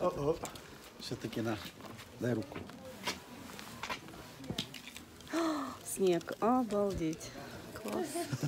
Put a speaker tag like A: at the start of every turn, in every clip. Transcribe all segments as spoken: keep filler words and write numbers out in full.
A: О-о. Все-таки на. Дай руку.
B: Снег. Обалдеть. Класс.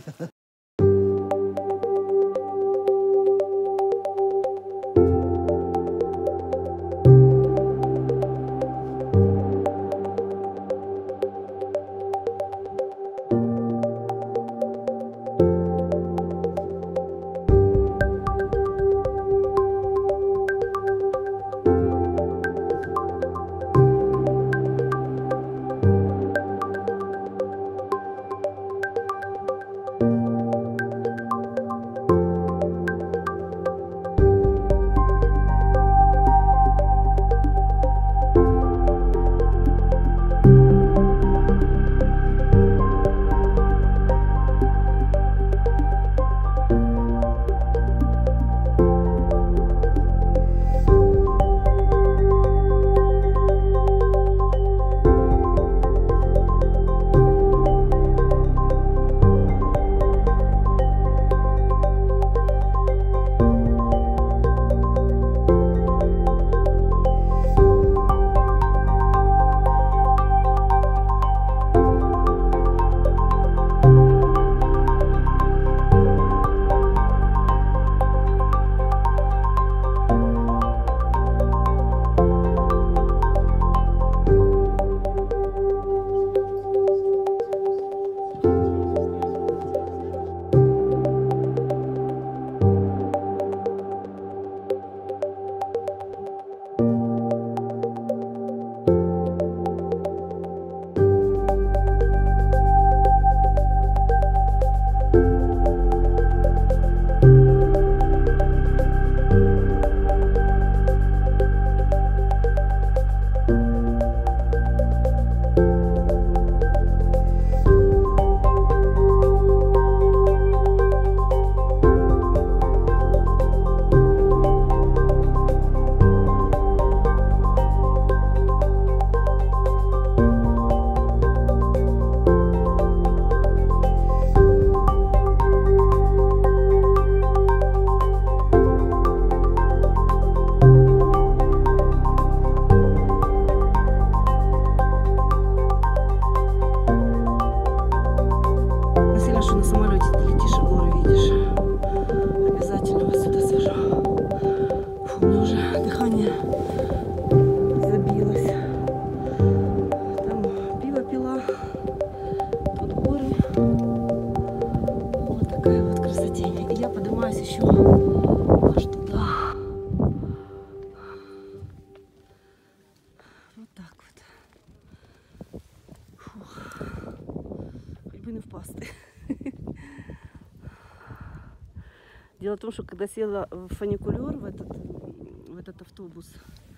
B: Дело в том, что когда села в фуникулер, в этот, в этот автобус,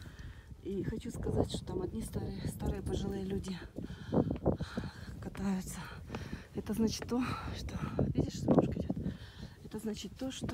B: и хочу сказать, что там одни старые, старые пожилые люди катаются. Это значит то, что... Видишь, собачка идет? Это значит то, что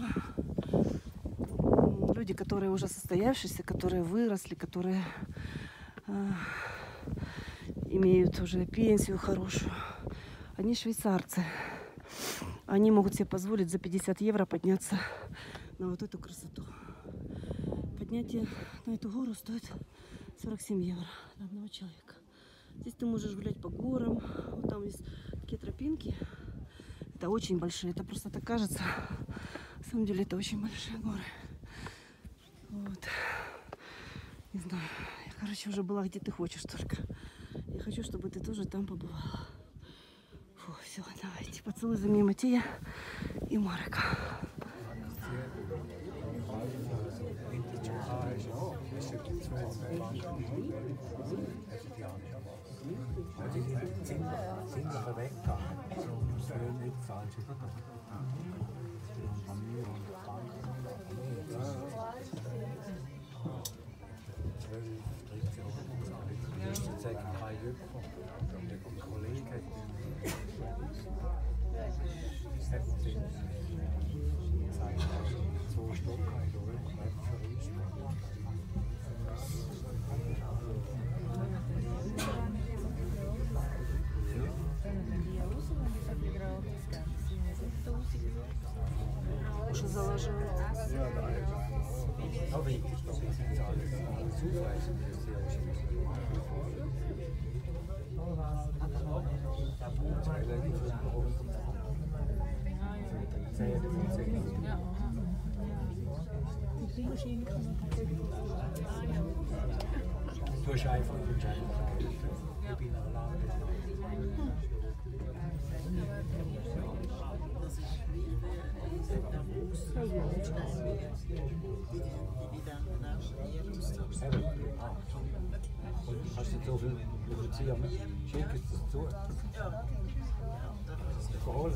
B: люди, которые уже состоявшиеся, которые выросли, которые э, имеют уже пенсию хорошую, они швейцарцы. Они могут себе позволить за пятьдесят евро подняться на вот эту красоту. Поднятие на эту гору стоит сорок семь евро на одного человека. Здесь ты можешь гулять по горам. Вот там есть такие тропинки. Это очень большие. Это просто так кажется. На самом деле это очень большие горы. Вот. Не знаю. Я, короче, уже была где ты хочешь только. Я хочу, чтобы ты тоже там побывала. Фу, все, давайте. Поцелуй за меня Матея и Марека. Уши залаживает.
C: Hast du so viel produzieren? Schick es das zu. Verholen.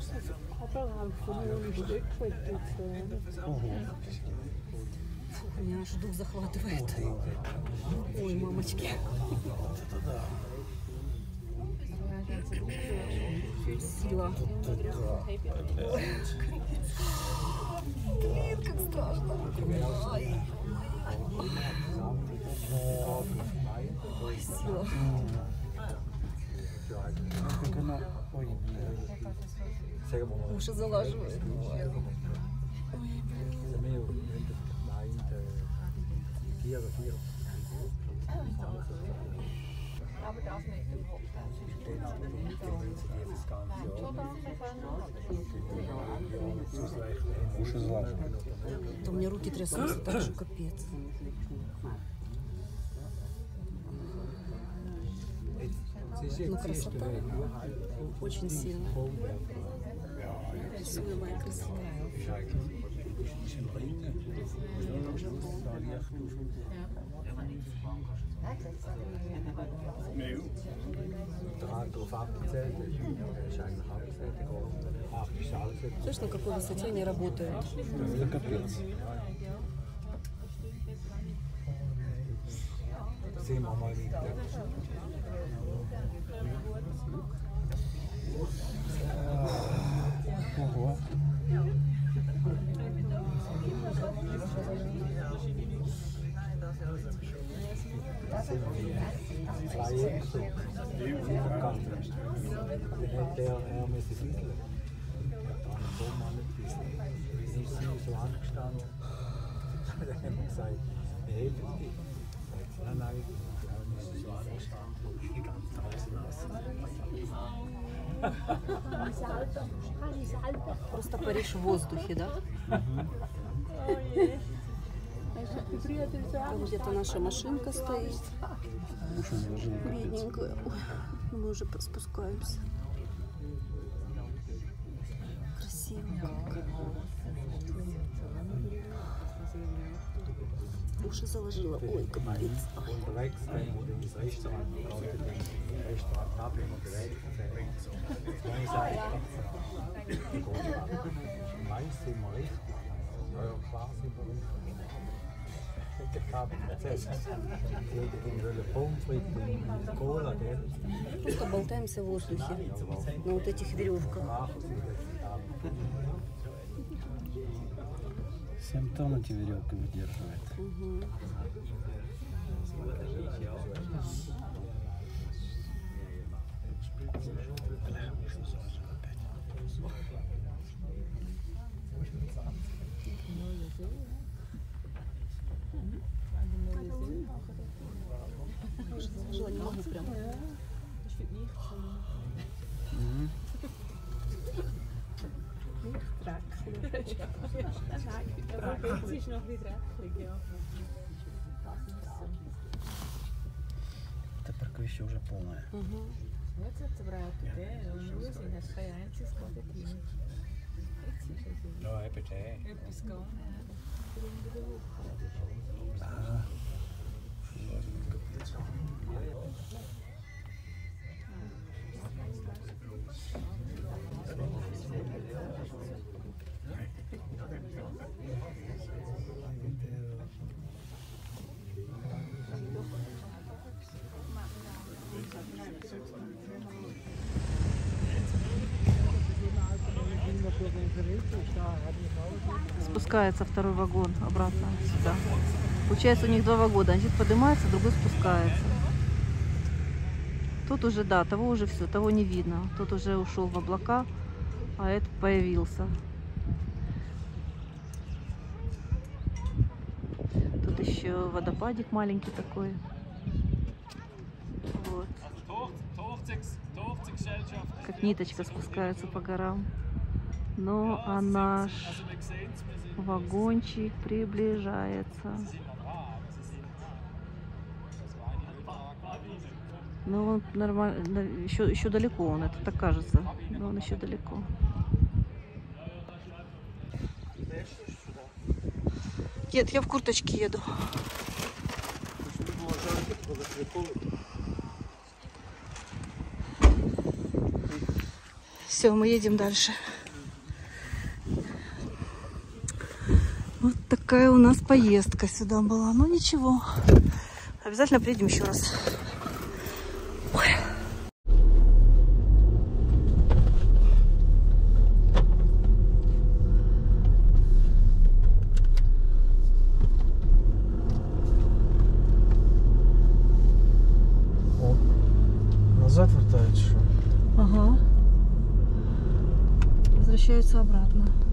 B: У меня аж дух захватывает. Ой, мамочки. Сила. Блин, как страшно. Ой. Ой, сила.
A: Как она... Ой, блин.
B: Уши залаживает.
A: Уши залаживают.
B: Да у меня руки трясутся, так что капец. Ну, красота. Очень сильно. Красивая, красивая. Слышь, на какой высоте они работают?
A: Это капец. Ого.
B: Просто Париж в воздухе, да? Там где-то наша машинка стоит.
A: Уши заложили.
B: Бедненькая. Ой, мы уже спускаемся. Красиво как. Уши заложила. Ой, капец. Ой. Просто болтаемся в воздухе на вот этих веревках.
A: семь тонн эти веревки выдерживает.
B: Угу. Не могу прям.
A: Это парковище уже полное.
C: Ja, eben der.
A: Ага.
B: Спускается второй вагон обратно сюда. Получается, у них два вагона. Один поднимается, другой спускается. Тут уже, да, того уже все, того не видно. Тот уже ушел в облака, а этот появился. еще водопадик маленький такой. Вот. Как ниточка спускается по горам. Ну, а наш вагончик приближается. Ну, он нормально, еще, еще далеко он, это так кажется, но он еще далеко. Дед, я в курточке еду. Все, мы едем дальше. Вот такая у нас поездка сюда была. Ну ничего, обязательно приедем еще раз. Ой.
C: О, назад вертають, що?
B: Ага. Возвращаются обратно.